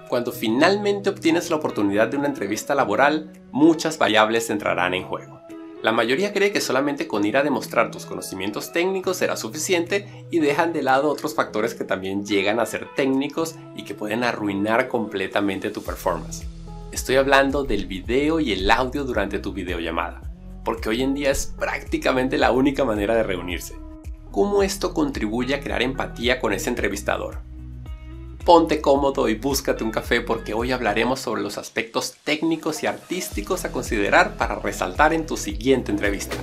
Cuando finalmente obtienes la oportunidad de una entrevista laboral, muchas variables entrarán en juego. La mayoría cree que solamente con ir a demostrar tus conocimientos técnicos será suficiente y dejan de lado otros factores que también llegan a ser técnicos y que pueden arruinar completamente tu performance. Estoy hablando del video y el audio durante tu videollamada, porque hoy en día es prácticamente la única manera de reunirse. ¿Cómo esto contribuye a crear empatía con ese entrevistador? Ponte cómodo y búscate un café porque hoy hablaremos sobre los aspectos técnicos y artísticos a considerar para resaltar en tu siguiente entrevista.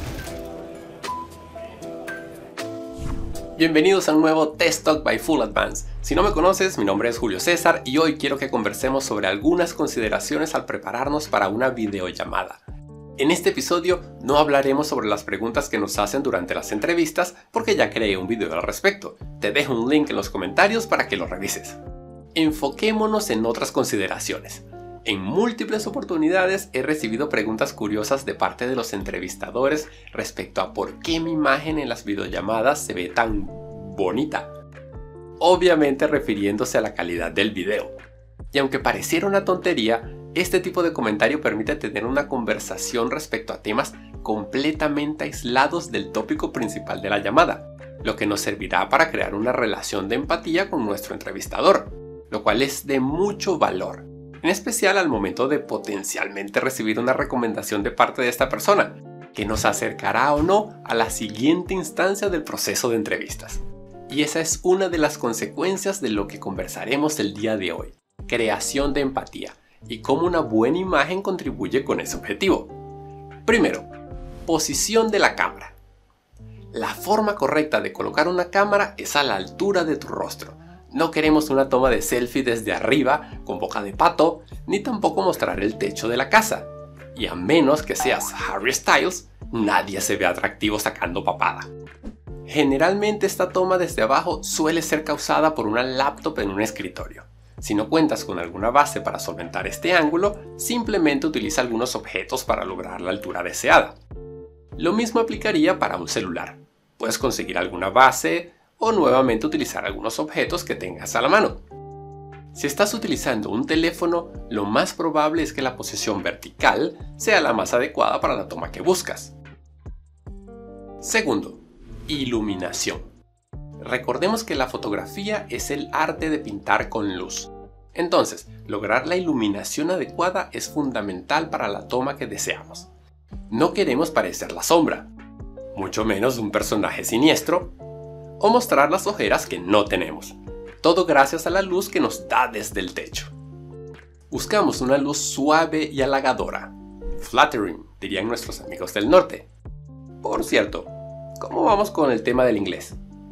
Bienvenidos a un nuevo Test Talk by Full Advance. Si no me conoces, mi nombre es Julio César y hoy quiero que conversemos sobre algunas consideraciones al prepararnos para una videollamada. En este episodio no hablaremos sobre las preguntas que nos hacen durante las entrevistas porque ya creé un video al respecto. Te dejo un link en los comentarios para que lo revises. Enfoquémonos en otras consideraciones. En múltiples oportunidades he recibido preguntas curiosas de parte de los entrevistadores respecto a por qué mi imagen en las videollamadas se ve tan bonita. Obviamente refiriéndose a la calidad del video. Y aunque pareciera una tontería, este tipo de comentario permite tener una conversación respecto a temas completamente aislados del tópico principal de la llamada, lo que nos servirá para crear una relación de empatía con nuestro entrevistador, lo cual es de mucho valor, en especial al momento de potencialmente recibir una recomendación de parte de esta persona, que nos acercará o no a la siguiente instancia del proceso de entrevistas. Y esa es una de las consecuencias de lo que conversaremos el día de hoy, creación de empatía. Y cómo una buena imagen contribuye con ese objetivo. Primero, posición de la cámara. La forma correcta de colocar una cámara es a la altura de tu rostro. No queremos una toma de selfie desde arriba, con boca de pato, ni tampoco mostrar el techo de la casa. Y a menos que seas Harry Styles, nadie se ve atractivo sacando papada. Generalmente esta toma desde abajo suele ser causada por una laptop en un escritorio. Si no cuentas con alguna base para solventar este ángulo, simplemente utiliza algunos objetos para lograr la altura deseada. Lo mismo aplicaría para un celular. Puedes conseguir alguna base o nuevamente utilizar algunos objetos que tengas a la mano. Si estás utilizando un teléfono, lo más probable es que la posición vertical sea la más adecuada para la toma que buscas. Segundo, iluminación. Recordemos que la fotografía es el arte de pintar con luz. Entonces, lograr la iluminación adecuada es fundamental para la toma que deseamos. No queremos parecer la sombra, mucho menos un personaje siniestro, o mostrar las ojeras que no tenemos. Todo gracias a la luz que nos da desde el techo. Buscamos una luz suave y halagadora. Flattering, dirían nuestros amigos del norte. Por cierto, ¿cómo vamos con el tema del inglés?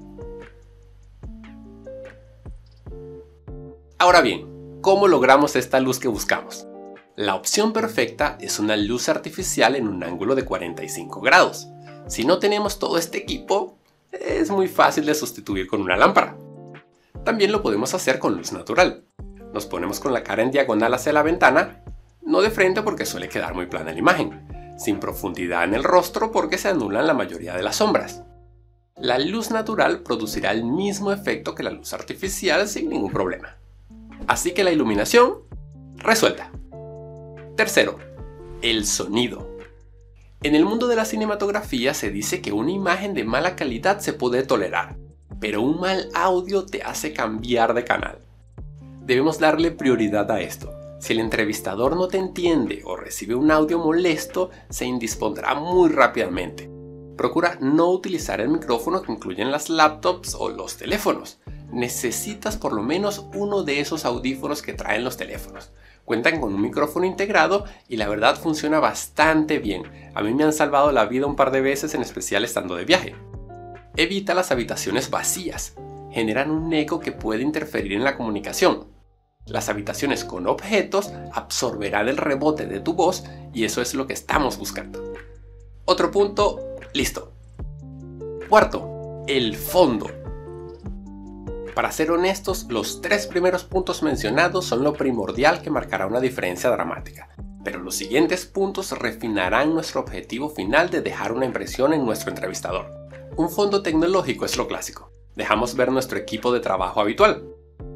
Ahora bien, ¿cómo logramos esta luz que buscamos? La opción perfecta es una luz artificial en un ángulo de 45 grados. Si no tenemos todo este equipo, es muy fácil de sustituir con una lámpara. También lo podemos hacer con luz natural. Nos ponemos con la cara en diagonal hacia la ventana, no de frente porque suele quedar muy plana la imagen, sin profundidad en el rostro porque se anulan la mayoría de las sombras. La luz natural producirá el mismo efecto que la luz artificial sin ningún problema. Así que la iluminación, resuelta. Tercero, el sonido. En el mundo de la cinematografía se dice que una imagen de mala calidad se puede tolerar, pero un mal audio te hace cambiar de canal. Debemos darle prioridad a esto. Si el entrevistador no te entiende o recibe un audio molesto, se indispondrá muy rápidamente. Procura no utilizar el micrófono que incluyen las laptops o los teléfonos. Necesitas por lo menos uno de esos audífonos que traen los teléfonos. Cuentan con un micrófono integrado y la verdad funciona bastante bien. A mí me han salvado la vida un par de veces, en especial estando de viaje. Evita las habitaciones vacías. Generan un eco que puede interferir en la comunicación. Las habitaciones con objetos absorberán el rebote de tu voz y eso es lo que estamos buscando. Otro punto, listo. Cuarto, el fondo. Para ser honestos, los tres primeros puntos mencionados son lo primordial que marcará una diferencia dramática, pero los siguientes puntos refinarán nuestro objetivo final de dejar una impresión en nuestro entrevistador. Un fondo tecnológico es lo clásico. Dejamos ver nuestro equipo de trabajo habitual.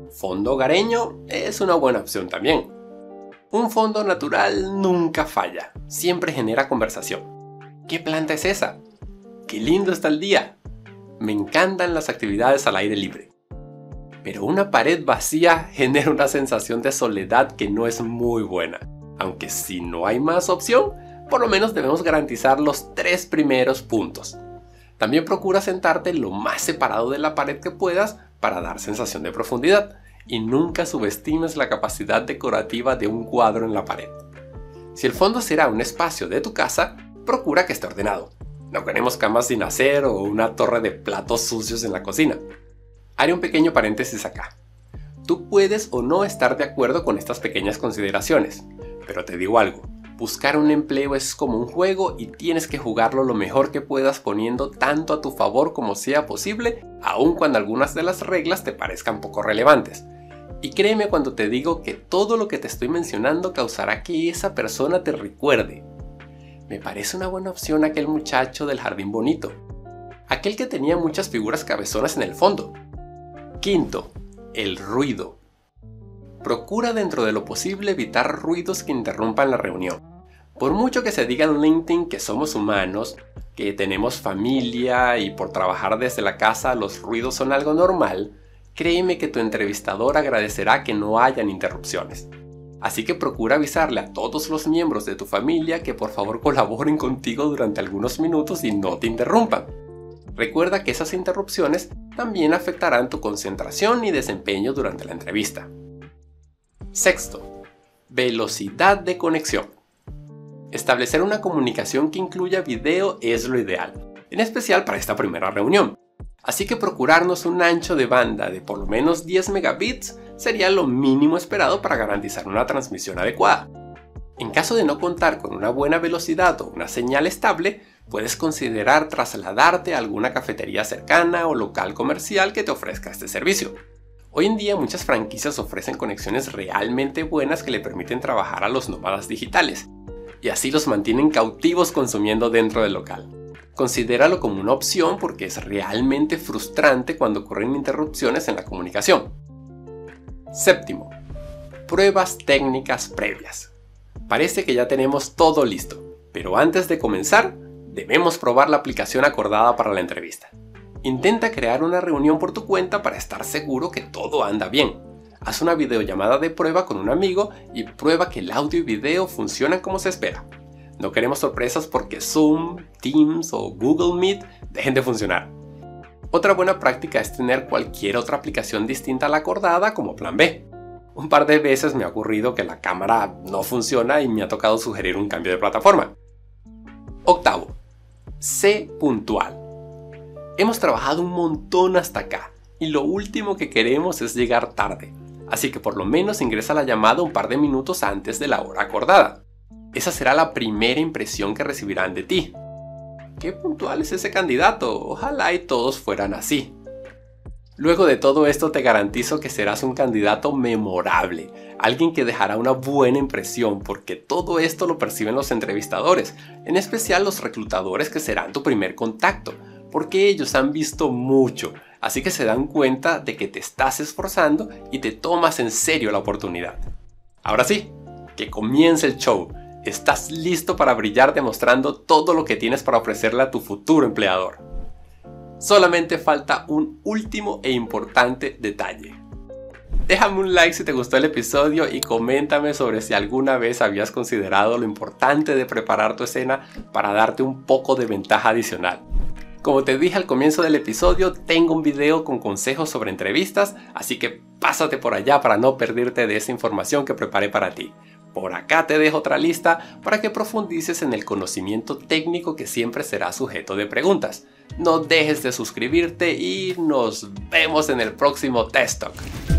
Fondo hogareño es una buena opción también. Un fondo natural nunca falla, siempre genera conversación. ¿Qué planta es esa? ¡Qué lindo está el día! Me encantan las actividades al aire libre. Pero una pared vacía genera una sensación de soledad que no es muy buena. Aunque si no hay más opción, por lo menos debemos garantizar los 3 primeros puntos. También procura sentarte lo más separado de la pared que puedas para dar sensación de profundidad. Y nunca subestimes la capacidad decorativa de un cuadro en la pared. Si el fondo será un espacio de tu casa, procura que esté ordenado. No queremos camas sin hacer o una torre de platos sucios en la cocina. Haré un pequeño paréntesis acá. Tú puedes o no estar de acuerdo con estas pequeñas consideraciones, pero te digo algo, buscar un empleo es como un juego y tienes que jugarlo lo mejor que puedas poniendo tanto a tu favor como sea posible, aun cuando algunas de las reglas te parezcan poco relevantes. Y créeme cuando te digo que todo lo que te estoy mencionando causará que esa persona te recuerde. Me parece una buena opción aquel muchacho del jardín bonito, aquel que tenía muchas figuras cabezonas en el fondo. Quinto, el ruido. Procura dentro de lo posible evitar ruidos que interrumpan la reunión. Por mucho que se diga en LinkedIn que somos humanos, que tenemos familia y por trabajar desde la casa los ruidos son algo normal, créeme que tu entrevistador agradecerá que no hayan interrupciones. Así que procura avisarle a todos los miembros de tu familia que por favor colaboren contigo durante algunos minutos y no te interrumpan. Recuerda que esas interrupciones también afectarán tu concentración y desempeño durante la entrevista. Sexto, velocidad de conexión. Establecer una comunicación que incluya video es lo ideal, en especial para esta primera reunión. Así que procurarnos un ancho de banda de por lo menos 10 megabits sería lo mínimo esperado para garantizar una transmisión adecuada. En caso de no contar con una buena velocidad o una señal estable, puedes considerar trasladarte a alguna cafetería cercana o local comercial que te ofrezca este servicio. Hoy en día muchas franquicias ofrecen conexiones realmente buenas que le permiten trabajar a los nómadas digitales, y así los mantienen cautivos consumiendo dentro del local. Considéralo como una opción porque es realmente frustrante cuando ocurren interrupciones en la comunicación. Séptimo, pruebas técnicas previas. Parece que ya tenemos todo listo, pero antes de comenzar, debemos probar la aplicación acordada para la entrevista. Intenta crear una reunión por tu cuenta para estar seguro que todo anda bien. Haz una videollamada de prueba con un amigo y prueba que el audio y video funcionan como se espera. No queremos sorpresas porque Zoom, Teams o Google Meet dejen de funcionar. Otra buena práctica es tener cualquier otra aplicación distinta a la acordada como plan B. Un par de veces me ha ocurrido que la cámara no funciona y me ha tocado sugerir un cambio de plataforma. Octavo, sé puntual. Hemos trabajado un montón hasta acá y lo último que queremos es llegar tarde, así que por lo menos ingresa a la llamada un par de minutos antes de la hora acordada. Esa será la primera impresión que recibirán de ti. ¡Qué puntual es ese candidato! Ojalá y todos fueran así. Luego de todo esto te garantizo que serás un candidato memorable, alguien que dejará una buena impresión porque todo esto lo perciben los entrevistadores, en especial los reclutadores que serán tu primer contacto, porque ellos han visto mucho, así que se dan cuenta de que te estás esforzando y te tomas en serio la oportunidad. Ahora sí, que comience el show. Estás listo para brillar demostrando todo lo que tienes para ofrecerle a tu futuro empleador. Solamente falta un último e importante detalle. Déjame un like si te gustó el episodio y coméntame sobre si alguna vez habías considerado lo importante de preparar tu escena para darte un poco de ventaja adicional. Como te dije al comienzo del episodio, tengo un video con consejos sobre entrevistas, así que pásate por allá para no perderte de esa información que preparé para ti. Por acá te dejo otra lista para que profundices en el conocimiento técnico que siempre será sujeto de preguntas. No dejes de suscribirte y nos vemos en el próximo Test Talk.